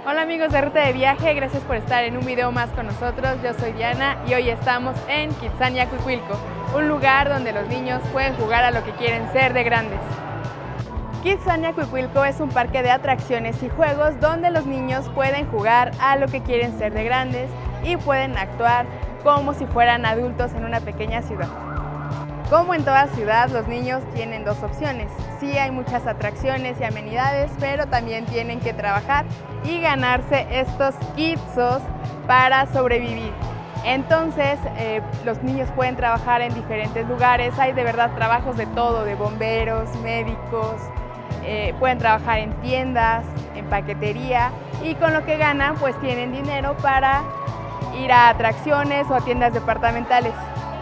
Hola amigos de Ruta de Viaje, gracias por estar en un video más con nosotros. Yo soy Diana y hoy estamos en Kitsania Cuicuilco, un lugar donde los niños pueden jugar a lo que quieren ser de grandes. Kitsania Cuicuilco es un parque de atracciones y juegos donde los niños pueden jugar a lo que quieren ser de grandes y pueden actuar como si fueran adultos en una pequeña ciudad. Como en toda ciudad, los niños tienen dos opciones. Sí hay muchas atracciones y amenidades, pero también tienen que trabajar y ganarse estos kitsos para sobrevivir. Entonces, los niños pueden trabajar en diferentes lugares. Hay de verdad trabajos de todo, de bomberos, médicos, pueden trabajar en tiendas, en paquetería, y con lo que ganan pues tienen dinero para ir a atracciones o a tiendas departamentales.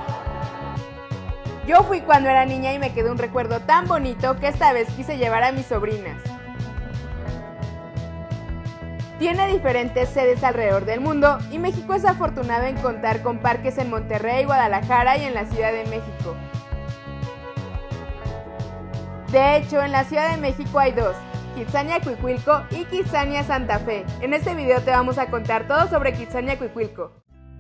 Yo fui cuando era niña y me quedó un recuerdo tan bonito que esta vez quise llevar a mis sobrinas. Tiene diferentes sedes alrededor del mundo y México es afortunado en contar con parques en Monterrey, Guadalajara y en la Ciudad de México. De hecho, en la Ciudad de México hay dos, Kitsania Cuicuilco y Kitsania Santa Fe. En este video te vamos a contar todo sobre Kitsania Cuicuilco.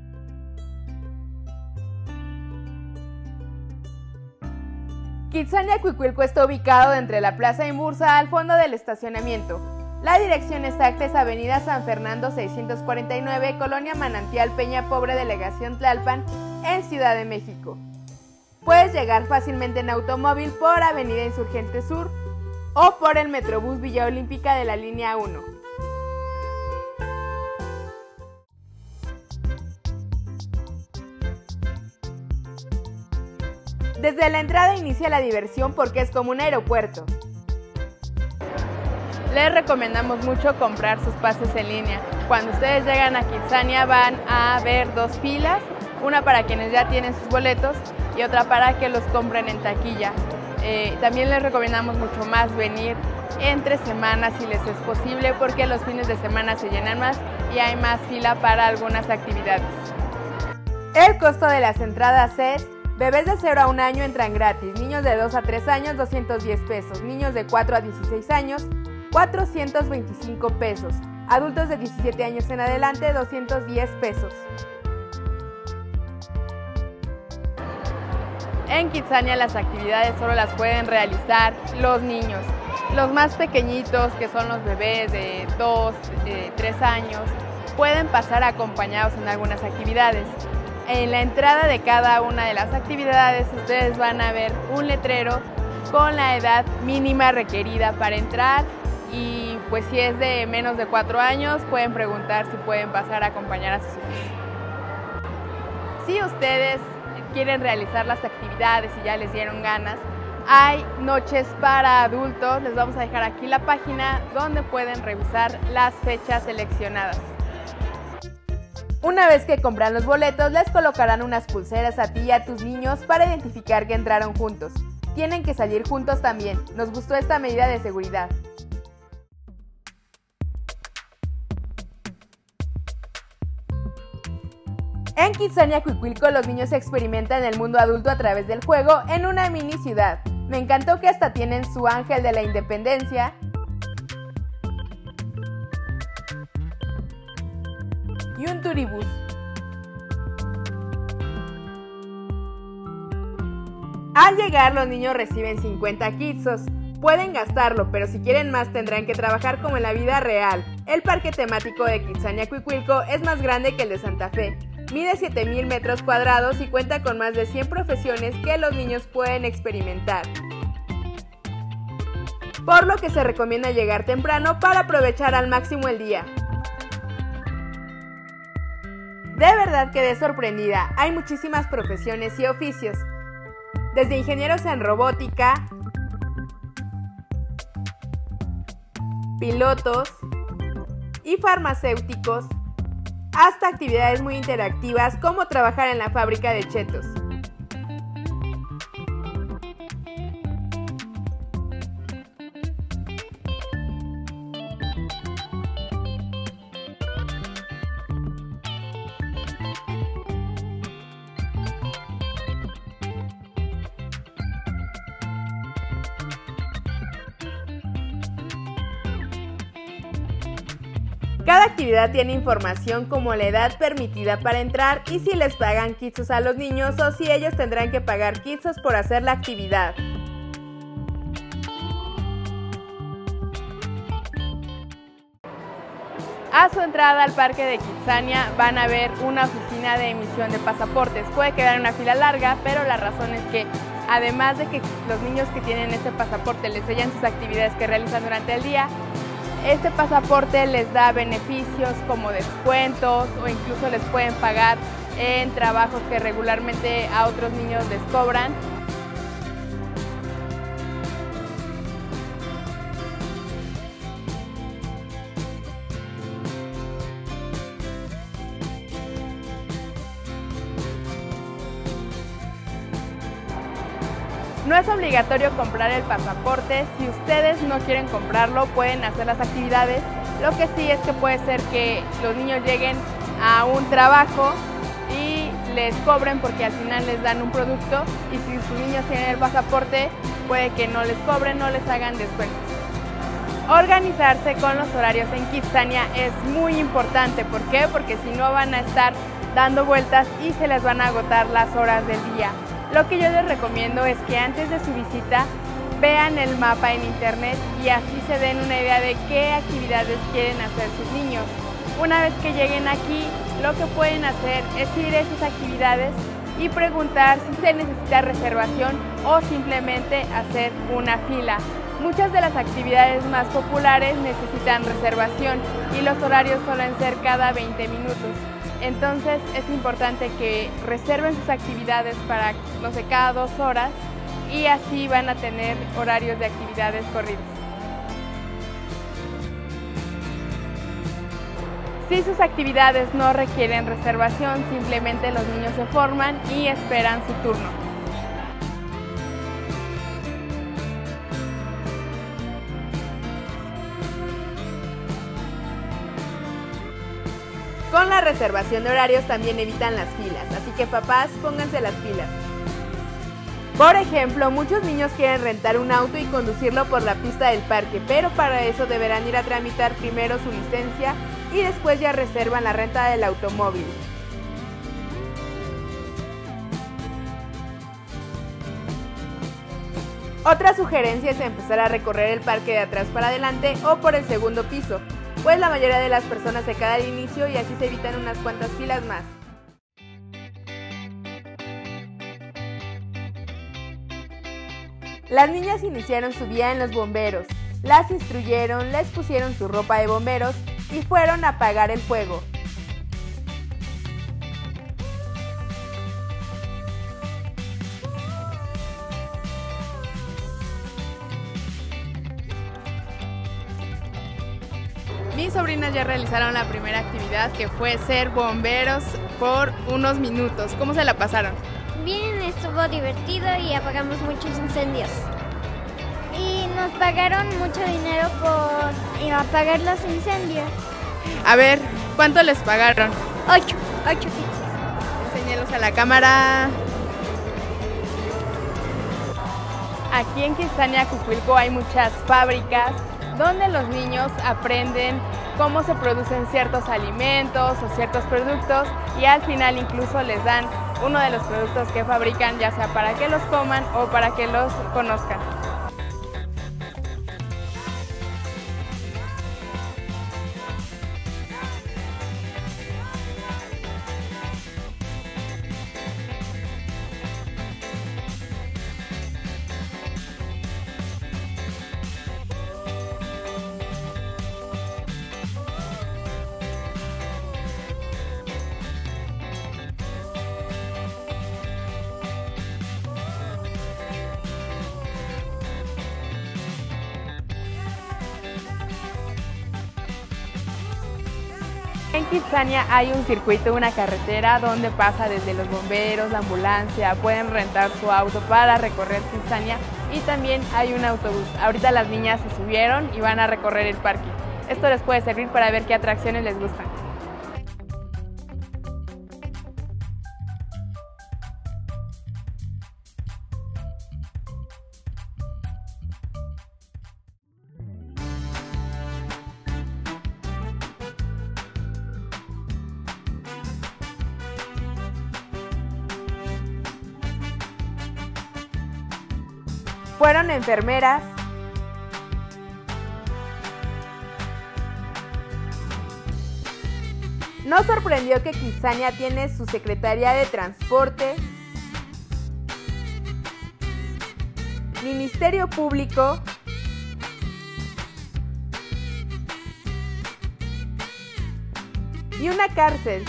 Kitsania Cuicuilco está ubicado entre la Plaza Imbursa al fondo del estacionamiento. La dirección exacta es Avenida San Fernando 649, Colonia Manantial Peña Pobre, Delegación Tlalpan, en Ciudad de México. Puedes llegar fácilmente en automóvil por Avenida Insurgente Sur o por el Metrobús Villa Olímpica de la línea 1. Desde la entrada inicia la diversión porque es como un aeropuerto. Les recomendamos mucho comprar sus pases en línea. Cuando ustedes llegan a Kitsania van a ver dos filas, una para quienes ya tienen sus boletos y otra para que los compren en taquilla. También les recomendamos mucho más venir entre semanas si les es posible porque los fines de semana se llenan más y hay más fila para algunas actividades. El costo de las entradas es: bebés de 0 a 1 año entran gratis, niños de 2 a 3 años 210 pesos, niños de 4 a 16 años 425 pesos, adultos de 17 años en adelante 210 pesos. En Kitsania las actividades solo las pueden realizar los niños. Los más pequeñitos, que son los bebés de 2, 3 años, pueden pasar acompañados en algunas actividades. En la entrada de cada una de las actividades ustedes van a ver un letrero con la edad mínima requerida para entrar y pues si es de menos de 4 años pueden preguntar si pueden pasar a acompañar a sus hijos. Si ustedes quieren realizar las actividades y ya les dieron ganas, hay noches para adultos. Les vamos a dejar aquí la página donde pueden revisar las fechas seleccionadas. Una vez que compran los boletos, les colocarán unas pulseras a ti y a tus niños para identificar que entraron juntos. Tienen que salir juntos también. Nos gustó esta medida de seguridad. En Kitsania Cuicuilco los niños experimentan el mundo adulto a través del juego en una mini ciudad. Me encantó que hasta tienen su ángel de la independencia y un turibús. Al llegar los niños reciben 50 kitsos. Pueden gastarlo, pero si quieren más tendrán que trabajar como en la vida real. El parque temático de Kitsania Cuicuilco es más grande que el de Santa Fe. Mide 7,000 metros cuadrados y cuenta con más de 100 profesiones que los niños pueden experimentar. Por lo que se recomienda llegar temprano para aprovechar al máximo el día. De verdad quedé sorprendida, hay muchísimas profesiones y oficios. Desde ingenieros en robótica, pilotos y farmacéuticos, hasta actividades muy interactivas como trabajar en la fábrica de chetos. Cada actividad tiene información como la edad permitida para entrar y si les pagan quetzos a los niños o si ellos tendrán que pagar quetzos por hacer la actividad. A su entrada al parque de Kitsania van a ver una oficina de emisión de pasaportes. Puede quedar en una fila larga, pero la razón es que además de que los niños que tienen este pasaporte les sellan sus actividades que realizan durante el día, este pasaporte les da beneficios como descuentos o incluso les pueden pagar en trabajos que regularmente a otros niños les cobran. No es obligatorio comprar el pasaporte, si ustedes no quieren comprarlo pueden hacer las actividades, lo que sí es que puede ser que los niños lleguen a un trabajo y les cobren porque al final les dan un producto y si sus niños tienen el pasaporte puede que no les cobren, no les hagan descuentos. Organizarse con los horarios en Kitsania es muy importante, ¿por qué? Porque si no van a estar dando vueltas y se les van a agotar las horas del día. Lo que yo les recomiendo es que antes de su visita vean el mapa en internet y así se den una idea de qué actividades quieren hacer sus niños. Una vez que lleguen aquí, lo que pueden hacer es ir a esas actividades y preguntar si se necesita reservación o simplemente hacer una fila. Muchas de las actividades más populares necesitan reservación y los horarios suelen ser cada 20 minutos. Entonces es importante que reserven sus actividades para, no sé, cada 2 horas y así van a tener horarios de actividades corridos. Si sus actividades no requieren reservación, simplemente los niños se forman y esperan su turno. Con la reservación de horarios también evitan las filas, así que papás, pónganse las pilas. Por ejemplo, muchos niños quieren rentar un auto y conducirlo por la pista del parque, pero para eso deberán ir a tramitar primero su licencia y después ya reservan la renta del automóvil. Otra sugerencia es empezar a recorrer el parque de atrás para adelante o por el segundo piso, pues la mayoría de las personas se queda al inicio y así se evitan unas cuantas filas más. Las niñas iniciaron su día en los bomberos, las instruyeron, les pusieron su ropa de bomberos y fueron a apagar el fuego. Mis sobrinas ya realizaron la primera actividad, que fue ser bomberos por unos minutos. ¿Cómo se la pasaron? Bien, estuvo divertido y apagamos muchos incendios. Y nos pagaron mucho dinero por apagar los incendios. A ver, ¿cuánto les pagaron? 8 pizzas. Enséñalos a la cámara. Aquí en Kitsania, Cuicuilco, hay muchas fábricas donde los niños aprenden cómo se producen ciertos alimentos o ciertos productos y al final incluso les dan uno de los productos que fabrican, ya sea para que los coman o para que los conozcan. En Kitsania hay un circuito, una carretera donde pasa desde los bomberos, la ambulancia, pueden rentar su auto para recorrer Kitsania y también hay un autobús. Ahorita las niñas se subieron y van a recorrer el parque. Esto les puede servir para ver qué atracciones les gustan. Fueron enfermeras, nos sorprendió que Kidzania tiene su Secretaría de Transporte, Ministerio Público, y una cárcel.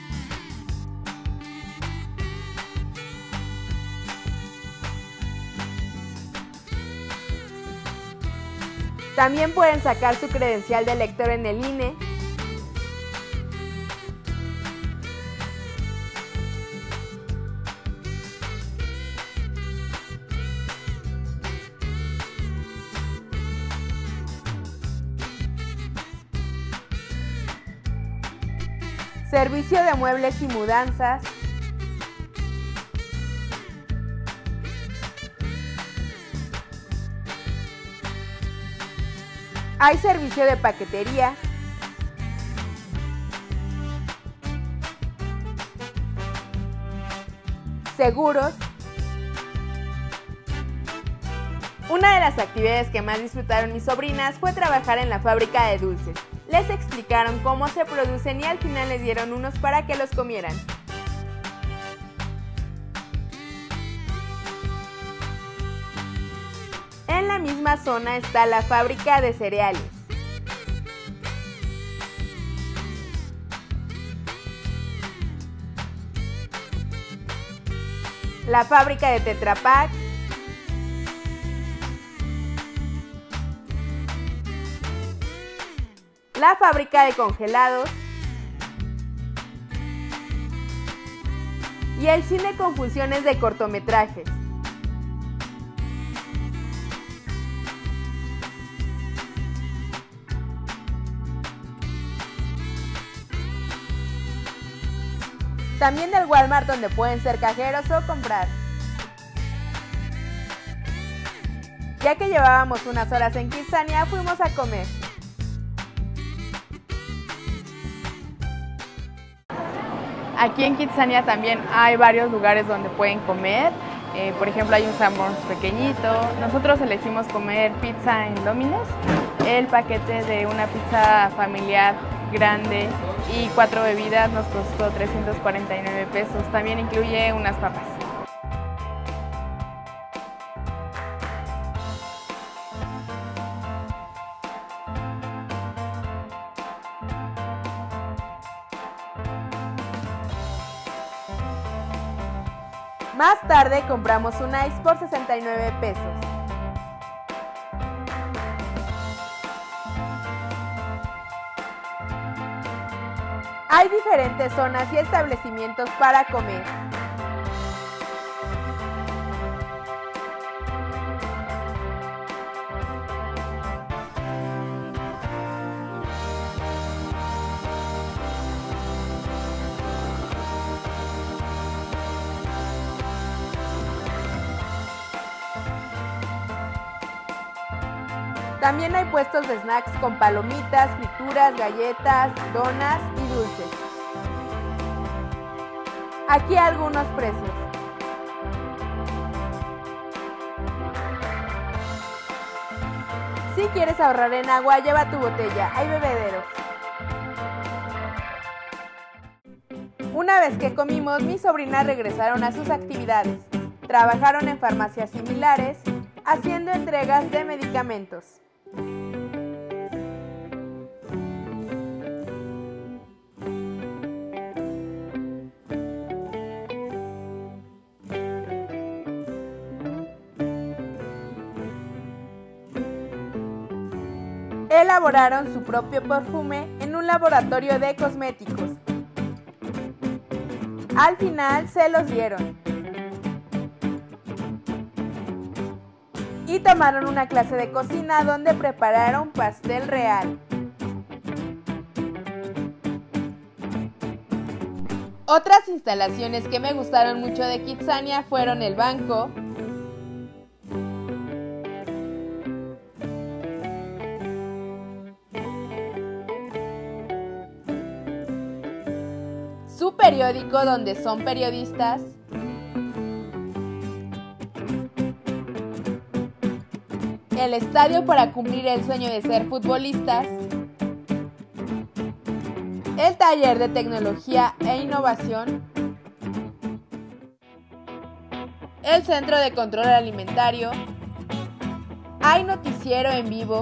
También pueden sacar su credencial de lector en el INE. Servicio de muebles y mudanzas. Hay servicio de paquetería. Seguros. Una de las actividades que más disfrutaron mis sobrinas fue trabajar en la fábrica de dulces. Les explicaron cómo se producen y al final les dieron unos para que los comieran. En la misma zona está la fábrica de cereales. La fábrica de Tetra Pak. La fábrica de congelados y el cine con funciones de cortometrajes. También del Walmart, donde pueden ser cajeros o comprar. Ya que llevábamos unas horas en Kidzania, fuimos a comer. Aquí en Kidzania también hay varios lugares donde pueden comer. Por ejemplo, hay un Sanborns pequeñito. Nosotros elegimos comer pizza en Domino's. El paquete de una pizza familiar grande y 4 bebidas nos costó 349 pesos. También incluye unas papas. Más tarde compramos un ice por 69 pesos. Hay diferentes zonas y establecimientos para comer. También hay puestos de snacks con palomitas, frituras, galletas, donas y dulces. Aquí algunos precios. Si quieres ahorrar en agua, lleva tu botella, hay bebederos. Una vez que comimos, mis sobrinas regresaron a sus actividades. Trabajaron en farmacias similares, haciendo entregas de medicamentos. Elaboraron su propio perfume en un laboratorio de cosméticos. Al final se los dieron. Y tomaron una clase de cocina donde prepararon pastel real. Otras instalaciones que me gustaron mucho de Kidzania fueron el banco, su periódico donde son periodistas, el estadio para cumplir el sueño de ser futbolistas, el taller de tecnología e innovación, el centro de control alimentario, hay noticiero en vivo,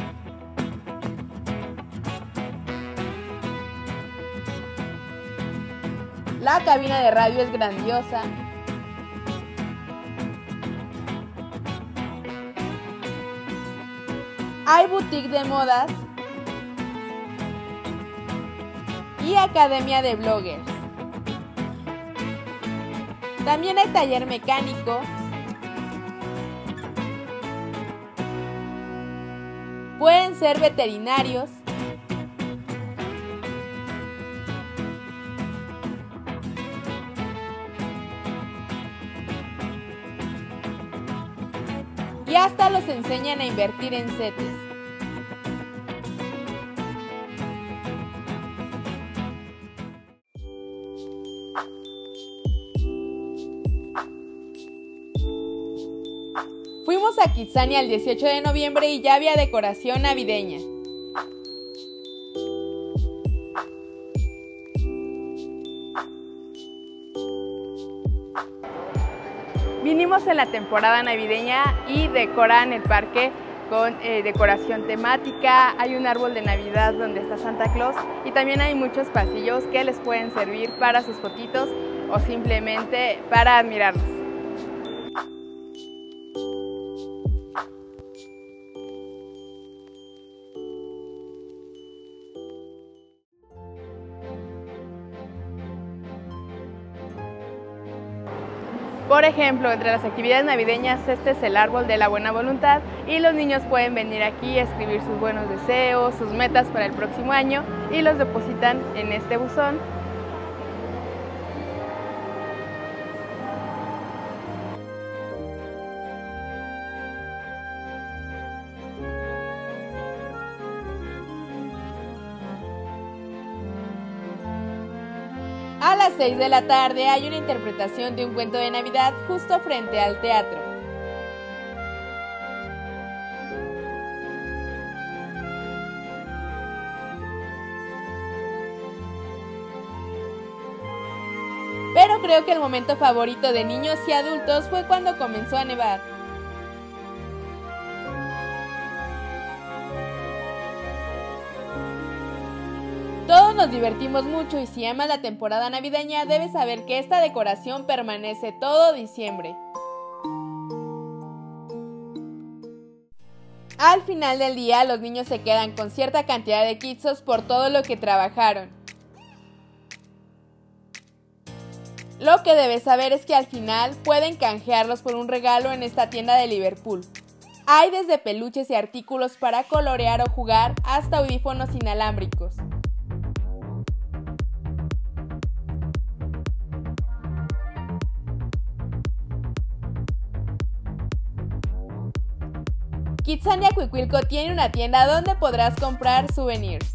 la cabina de radio es grandiosa, hay boutique de modas y academia de bloggers. También hay taller mecánico, pueden ser veterinarios, y hasta los enseñan a invertir en CETES. Fuimos a Kitsania el 18 de noviembre y ya había decoración navideña. Vinimos en la temporada navideña y decoran el parque con decoración temática. Hay un árbol de Navidad donde está Santa Claus y también hay muchos pasillos que les pueden servir para sus fotitos o simplemente para admirarlos. Por ejemplo, entre las actividades navideñas, este es el árbol de la buena voluntad y los niños pueden venir aquí a escribir sus buenos deseos, sus metas para el próximo año y los depositan en este buzón. A las 6 de la tarde hay una interpretación de un cuento de Navidad justo frente al teatro. Pero creo que el momento favorito de niños y adultos fue cuando comenzó a nevar. Todos nos divertimos mucho y si amas la temporada navideña debes saber que esta decoración permanece todo diciembre. Al final del día los niños se quedan con cierta cantidad de kitsos por todo lo que trabajaron. Lo que debes saber es que al final pueden canjearlos por un regalo en esta tienda de Liverpool. Hay desde peluches y artículos para colorear o jugar hasta audífonos inalámbricos. Kitsania Cuicuilco tiene una tienda donde podrás comprar souvenirs.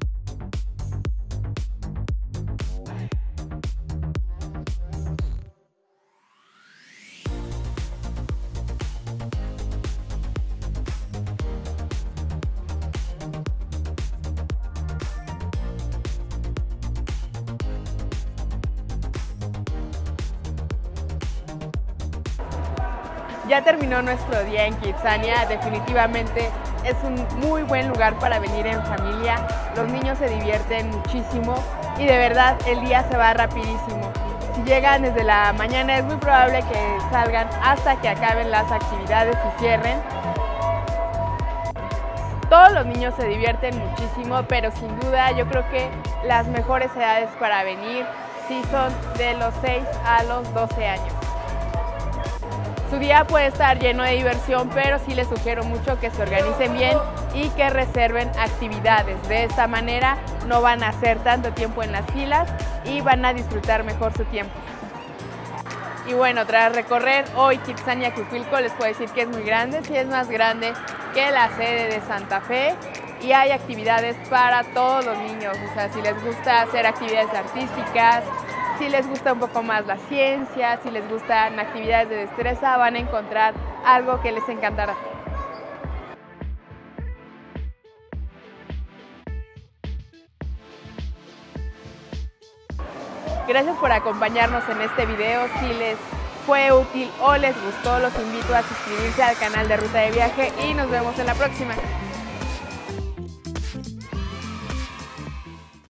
Ya terminó nuestro día en Kitsania, definitivamente es un muy buen lugar para venir en familia, los niños se divierten muchísimo y de verdad el día se va rapidísimo. Si llegan desde la mañana es muy probable que salgan hasta que acaben las actividades y cierren. Todos los niños se divierten muchísimo, pero sin duda yo creo que las mejores edades para venir sí son de los 6 a los 12 años. Su día puede estar lleno de diversión, pero sí les sugiero mucho que se organicen bien y que reserven actividades. De esta manera no van a hacer tanto tiempo en las filas y van a disfrutar mejor su tiempo. Y bueno, tras recorrer hoy Kitsania Cuicuilco, les puedo decir que es muy grande, sí es más grande que la sede de Santa Fe y hay actividades para todos los niños, o sea, si les gusta hacer actividades artísticas, si les gusta un poco más la ciencia, si les gustan actividades de destreza, van a encontrar algo que les encantará. Gracias por acompañarnos en este video. Si les fue útil o les gustó, los invito a suscribirse al canal de Ruta de Viaje y nos vemos en la próxima.